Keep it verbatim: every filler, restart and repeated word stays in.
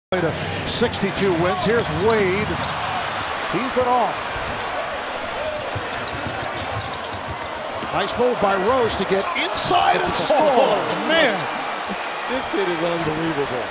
To sixty-two wins. Here's Wade. He's been off. Nice move by Rose to get inside and score. Oh, man. This kid is unbelievable.